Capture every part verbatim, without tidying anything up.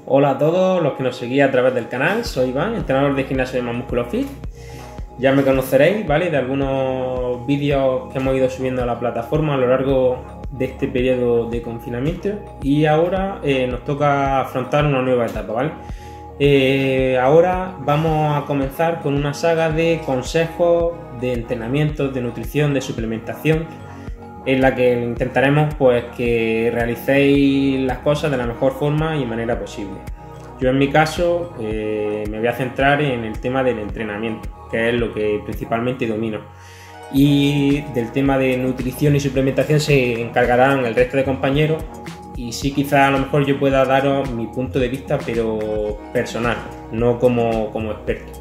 Hola a todos los que nos seguís a través del canal, soy Iván, entrenador de gimnasio de Más Músculo Fit. Ya me conoceréis, ¿vale? De algunos vídeos que hemos ido subiendo a la plataforma a lo largo de este periodo de confinamiento y ahora eh, nos toca afrontar una nueva etapa, ¿vale? Eh, ahora vamos a comenzar con una saga de consejos, de entrenamientos, de nutrición, de suplementación, en la que intentaremos pues que realicéis las cosas de la mejor forma y manera posible. Yo en mi caso eh, me voy a centrar en el tema del entrenamiento, que es lo que principalmente domino, y del tema de nutrición y suplementación se encargarán el resto de compañeros, y sí, quizá a lo mejor yo pueda daros mi punto de vista, pero personal, no como, como experto.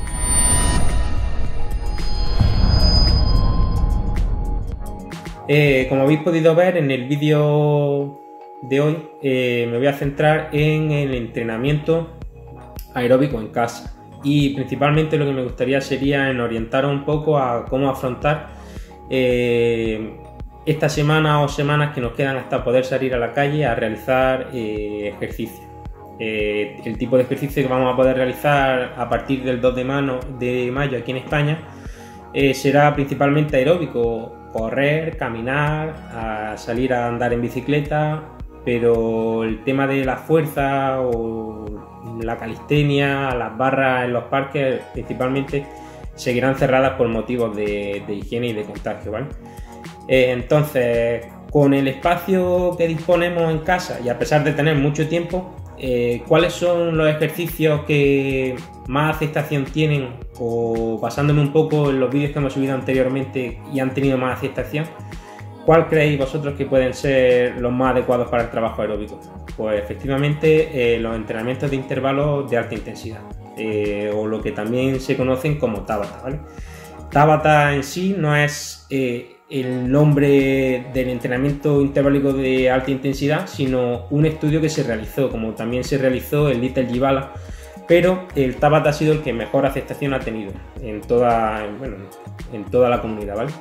Eh, como habéis podido ver en el vídeo de hoy, eh, me voy a centrar en el entrenamiento aeróbico en casa, y principalmente lo que me gustaría sería en orientaros un poco a cómo afrontar eh, esta semana o semanas que nos quedan hasta poder salir a la calle a realizar eh, ejercicio. Eh, el tipo de ejercicio que vamos a poder realizar a partir del dos de mayo aquí en España eh, será principalmente aeróbico: correr, caminar, a salir a andar en bicicleta, pero el tema de la fuerza o la calistenia, las barras en los parques principalmente seguirán cerradas por motivos de, de higiene y de contagio, ¿vale? Eh, entonces, con el espacio que disponemos en casa y a pesar de tener mucho tiempo, eh, ¿cuáles son los ejercicios que más aceptación tienen? O basándome un poco en los vídeos que hemos subido anteriormente y han tenido más aceptación, ¿cuál creéis vosotros que pueden ser los más adecuados para el trabajo aeróbico? Pues efectivamente eh, los entrenamientos de intervalos de alta intensidad, eh, o lo que también se conocen como Tabata, ¿vale? Tabata en sí no es eh, el nombre del entrenamiento interválico de alta intensidad, sino un estudio que se realizó, como también se realizó el Little Jibala, pero el Tabata ha sido el que mejor aceptación ha tenido en toda, bueno, en toda la comunidad, ¿vale?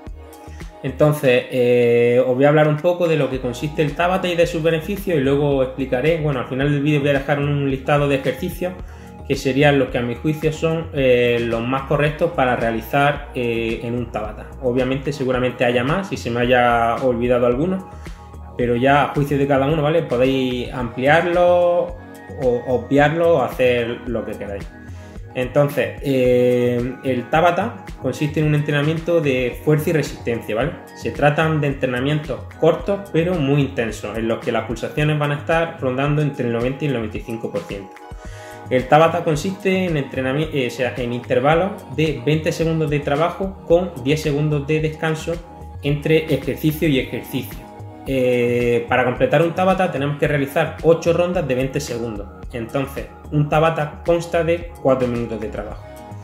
Entonces, eh, os voy a hablar un poco de lo que consiste el Tabata y de sus beneficios, y luego explicaré, bueno, al final del vídeo voy a dejar un listado de ejercicios que serían los que a mi juicio son eh, los más correctos para realizar eh, en un Tabata. Obviamente seguramente haya más, si se me haya olvidado alguno, pero ya a juicio de cada uno, ¿vale? Podéis ampliarlo o obviarlo o hacer lo que queráis. Entonces, eh, el Tabata consiste en un entrenamiento de fuerza y resistencia, ¿vale? Se tratan de entrenamientos cortos pero muy intensos, en los que las pulsaciones van a estar rondando entre el noventa y el noventa y cinco por ciento. El Tabata consiste en, entrenamiento, eh, o sea, en intervalos de veinte segundos de trabajo con diez segundos de descanso entre ejercicio y ejercicio. Eh, para completar un Tabata tenemos que realizar ocho rondas de veinte segundos. Entonces, un Tabata consta de cuatro minutos de trabajo.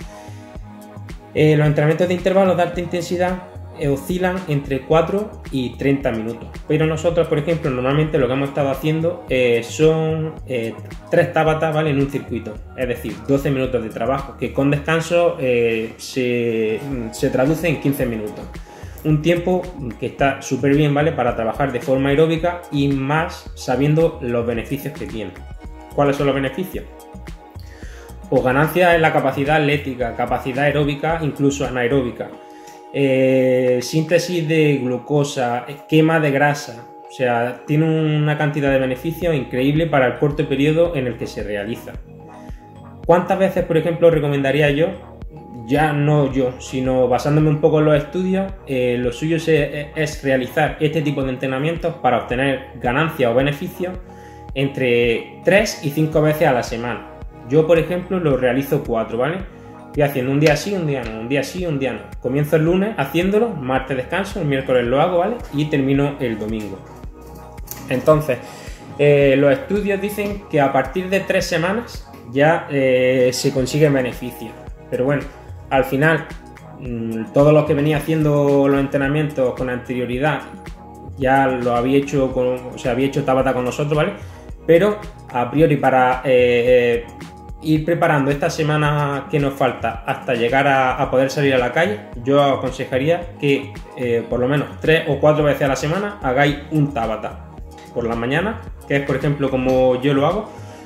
Eh, los entrenamientos de intervalos de alta intensidad eh, oscilan entre cuatro y treinta minutos. Pero nosotros, por ejemplo, normalmente lo que hemos estado haciendo eh, son eh, tres Tabatas, ¿vale? En un circuito. Es decir, doce minutos de trabajo, que con descanso eh, se, se traduce en quince minutos. Un tiempo que está súper bien, ¿vale? Para trabajar de forma aeróbica y más sabiendo los beneficios que tiene. ¿Cuáles son los beneficios? Pues ganancias en la capacidad atlética, capacidad aeróbica, incluso anaeróbica, eh, síntesis de glucosa, quema de grasa. O sea, tiene una cantidad de beneficios increíble para el corto periodo en el que se realiza. ¿Cuántas veces, por ejemplo, recomendaría yo? Ya no yo, sino basándome un poco en los estudios, eh, lo suyo es, es realizar este tipo de entrenamientos para obtener ganancias o beneficios entre tres y cinco veces a la semana. Yo, por ejemplo, lo realizo cuatro, ¿vale? Voy haciendo un día sí, un día no, un día sí, un día no. Comienzo el lunes haciéndolo, martes descanso, el miércoles lo hago, ¿vale? Y termino el domingo. Entonces, eh, los estudios dicen que a partir de tres semanas ya eh, se consiguen beneficios. Pero bueno, al final, todos los que venía haciendo los entrenamientos con anterioridad ya lo había hecho, con, o sea, había hecho Tabata con nosotros, ¿vale? Pero a priori para eh, ir preparando esta semana que nos falta hasta llegar a, a poder salir a la calle, yo aconsejaría que eh, por lo menos tres o cuatro veces a la semana hagáis un Tabata. Por la mañana, que es por ejemplo como yo lo hago,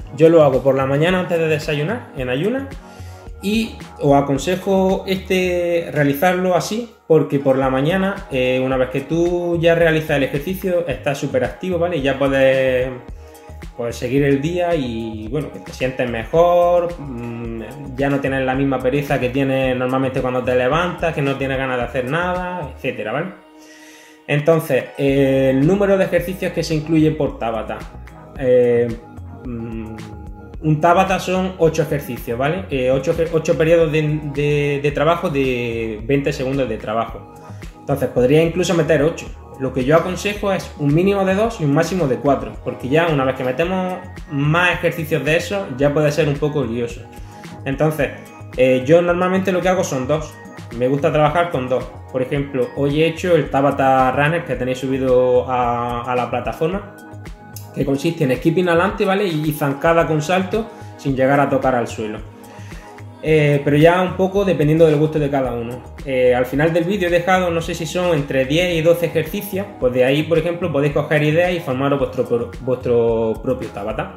Yo lo hago por la mañana antes de desayunar, en ayunas, y os aconsejo este realizarlo así, porque por la mañana, eh, una vez que tú ya realizas el ejercicio, estás súper activo, ¿vale? Y ya puedes, puedes seguir el día y, bueno, que te sientes mejor, ya no tienes la misma pereza que tienes normalmente cuando te levantas, que no tienes ganas de hacer nada, etcétera, ¿vale? Entonces, eh, el número de ejercicios que se incluye por Tabata. Eh, un Tabata son ocho ejercicios, ¿vale? Eh, ocho periodos de, de, de trabajo de veinte segundos de trabajo. Entonces, podría incluso meter ocho. Lo que yo aconsejo es un mínimo de dos y un máximo de cuatro, porque ya una vez que metemos más ejercicios de eso, ya puede ser un poco lioso. Entonces, eh, yo normalmente lo que hago son dos. Me gusta trabajar con dos. Por ejemplo, hoy he hecho el Tabata Runner que tenéis subido a, a la plataforma, que consiste en skipping adelante, ¿vale? Y zancada con salto sin llegar a tocar al suelo. Eh, pero ya un poco dependiendo del gusto de cada uno. Eh, al final del vídeo he dejado, no sé si son entre diez y doce ejercicios, pues de ahí, por ejemplo, podéis coger ideas y formaros vuestro, vuestro propio Tabata.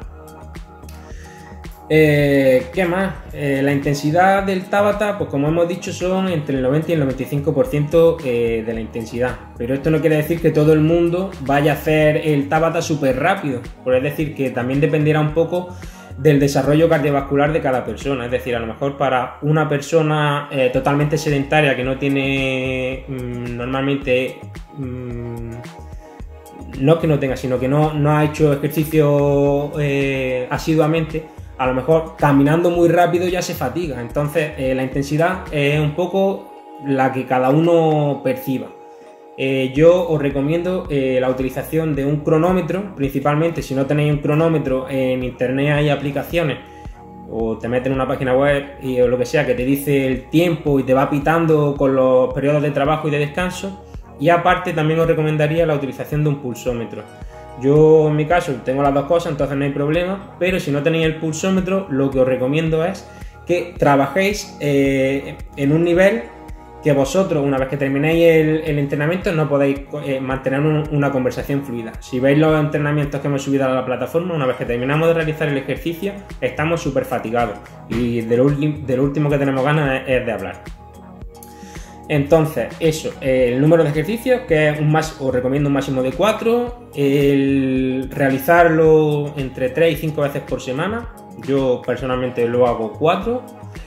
Eh, ¿Qué más? Eh, la intensidad del Tabata, pues como hemos dicho, son entre el noventa y el noventa y cinco por ciento eh, de la intensidad. Pero esto no quiere decir que todo el mundo vaya a hacer el Tabata súper rápido. Pues es decir, que también dependerá un poco del desarrollo cardiovascular de cada persona. Es decir, a lo mejor para una persona eh, totalmente sedentaria que no tiene mmm, normalmente... Mmm, no que no tenga, sino que no, no ha hecho ejercicio eh, asiduamente, a lo mejor caminando muy rápido ya se fatiga. Entonces eh, la intensidad es un poco la que cada uno perciba. Eh, yo os recomiendo eh, la utilización de un cronómetro, principalmente si no tenéis un cronómetro. En internet hay aplicaciones, o te metes en una página web y, o lo que sea, que te dice el tiempo y te va pitando con los periodos de trabajo y de descanso. Y aparte también os recomendaría la utilización de un pulsómetro. Yo en mi caso tengo las dos cosas, entonces no hay problema, pero si no tenéis el pulsómetro, lo que os recomiendo es que trabajéis eh, en un nivel que vosotros, una vez que terminéis el, el entrenamiento, no podéis eh, mantener un, una conversación fluida. Si veis los entrenamientos que hemos subido a la plataforma, una vez que terminamos de realizar el ejercicio, estamos súper fatigados y de lo, de lo último que tenemos ganas es, es de hablar. Entonces, eso, el número de ejercicios, que es un más, os recomiendo un máximo de cuatro, el realizarlo entre tres y cinco veces por semana. Yo personalmente lo hago cuatro.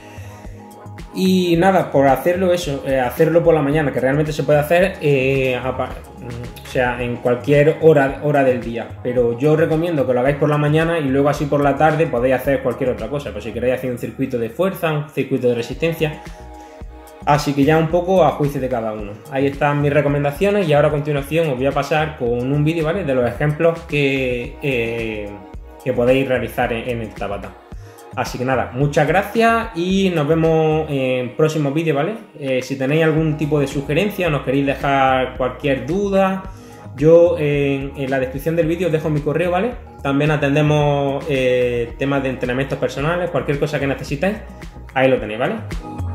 Y nada, por hacerlo eso, eh, hacerlo por la mañana, que realmente se puede hacer eh, a, o sea, en cualquier hora, hora del día. Pero yo os recomiendo que lo hagáis por la mañana y luego así por la tarde podéis hacer cualquier otra cosa. Pues si queréis hacer un circuito de fuerza, un circuito de resistencia. Así que ya un poco a juicio de cada uno. Ahí están mis recomendaciones y ahora a continuación os voy a pasar con un vídeo, ¿vale?, de los ejemplos que, eh, que podéis realizar en, en el Tabata. Así que nada, muchas gracias y nos vemos en próximos vídeos, ¿vale? Eh, si tenéis algún tipo de sugerencia o nos queréis dejar cualquier duda, yo en, en la descripción del vídeo os dejo mi correo, ¿vale? También atendemos eh, temas de entrenamientos personales, cualquier cosa que necesitéis, ahí lo tenéis, ¿vale?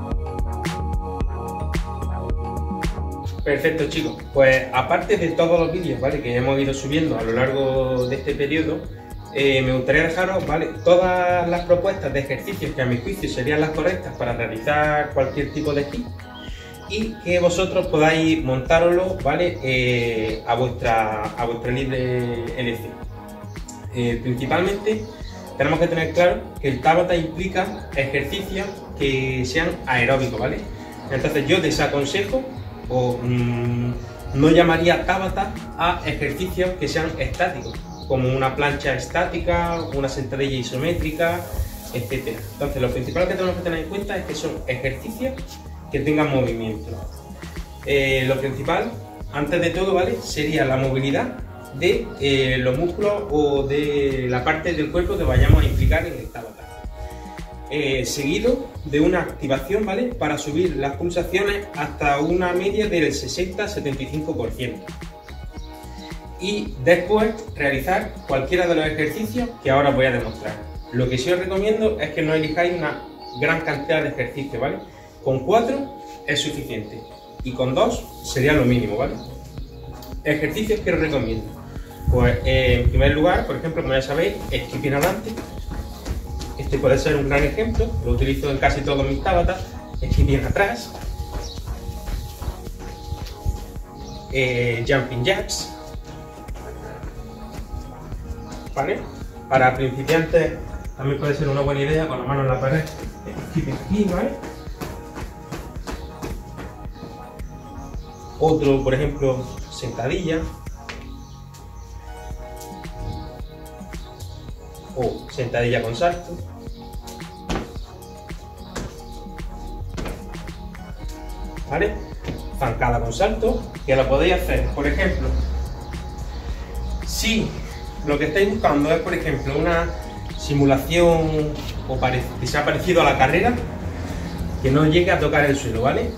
Perfecto, chicos. Pues aparte de todos los vídeos, ¿vale?, que hemos ido subiendo a lo largo de este periodo, eh, me gustaría dejaros, ¿vale?, todas las propuestas de ejercicios que a mi juicio serían las correctas para realizar cualquier tipo de skill y que vosotros podáis montároslo, ¿vale?, eh, a, vuestra, a vuestra libre elección. Eh, principalmente tenemos que tener claro que el Tabata implica ejercicios que sean aeróbicos, ¿vale? Entonces yo desaconsejo o mmm, no llamaría Tabata a ejercicios que sean estáticos, como una plancha estática, una sentadilla isométrica, etcétera. Entonces lo principal que tenemos que tener en cuenta es que son ejercicios que tengan movimiento. Eh, lo principal, antes de todo, ¿vale?, sería la movilidad de eh, los músculos o de la parte del cuerpo que vayamos a implicar en el Tabata. Eh, seguido de una activación, ¿vale?, para subir las pulsaciones hasta una media del sesenta a setenta y cinco por ciento. Y después realizar cualquiera de los ejercicios que ahora voy a demostrar. Lo que sí os recomiendo es que no elijáis una gran cantidad de ejercicios, ¿vale? Con cuatro es suficiente y con dos sería lo mínimo, ¿vale? Ejercicios que os recomiendo. Pues eh, en primer lugar, por ejemplo, como ya sabéis, skipping adelante. Este puede ser un gran ejemplo, lo utilizo en casi todos mis Tabatas. Estoy bien atrás. Eh, jumping jacks, ¿vale? Para principiantes también puede ser una buena idea con la mano en la pared. Aquí, ¿vale? Otro, por ejemplo, sentadilla. O sentadilla con salto. ¿Vale? Zancada con salto, que lo podéis hacer, por ejemplo, si lo que estáis buscando es, por ejemplo, una simulación o que sea parecido a la carrera, que no llegue a tocar el suelo, ¿vale?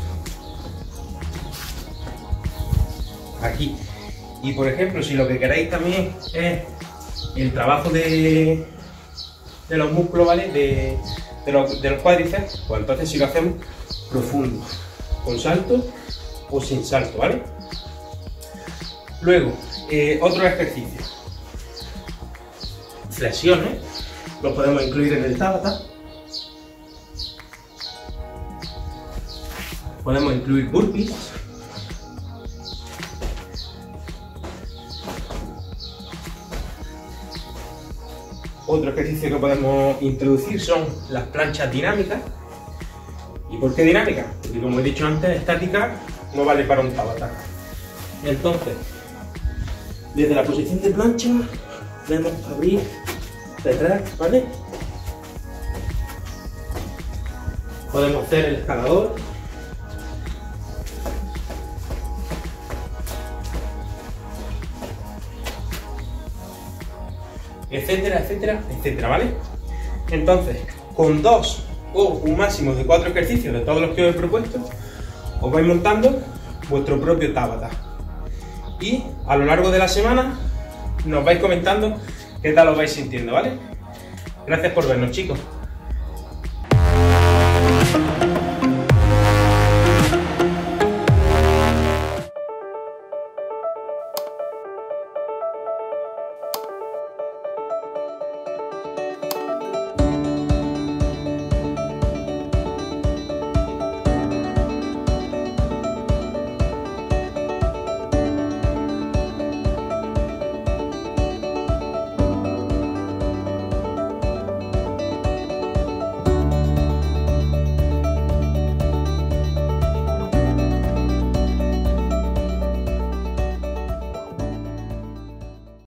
Aquí. Y por ejemplo, si lo que queréis también es el trabajo de, de los músculos, ¿vale? De, de, los, de los cuádriceps, pues entonces si lo hacemos profundo, con salto o sin salto, ¿vale? Luego, eh, otro ejercicio. Flexiones, lo podemos incluir en el Tabata. Podemos incluir burpees. Otro ejercicio que podemos introducir son las planchas dinámicas. ¿Y por qué dinámica? Porque como he dicho antes, estática no vale para un Tabata. Entonces, desde la posición de plancha, podemos abrir, cerrar, ¿vale? Podemos hacer el escalador. Etcétera, etcétera, etcétera, ¿vale? Entonces, con dos o un máximo de cuatro ejercicios de todos los que os he propuesto, os vais montando vuestro propio Tabata. Y a lo largo de la semana nos vais comentando qué tal os vais sintiendo, ¿vale? Gracias por vernos, chicos.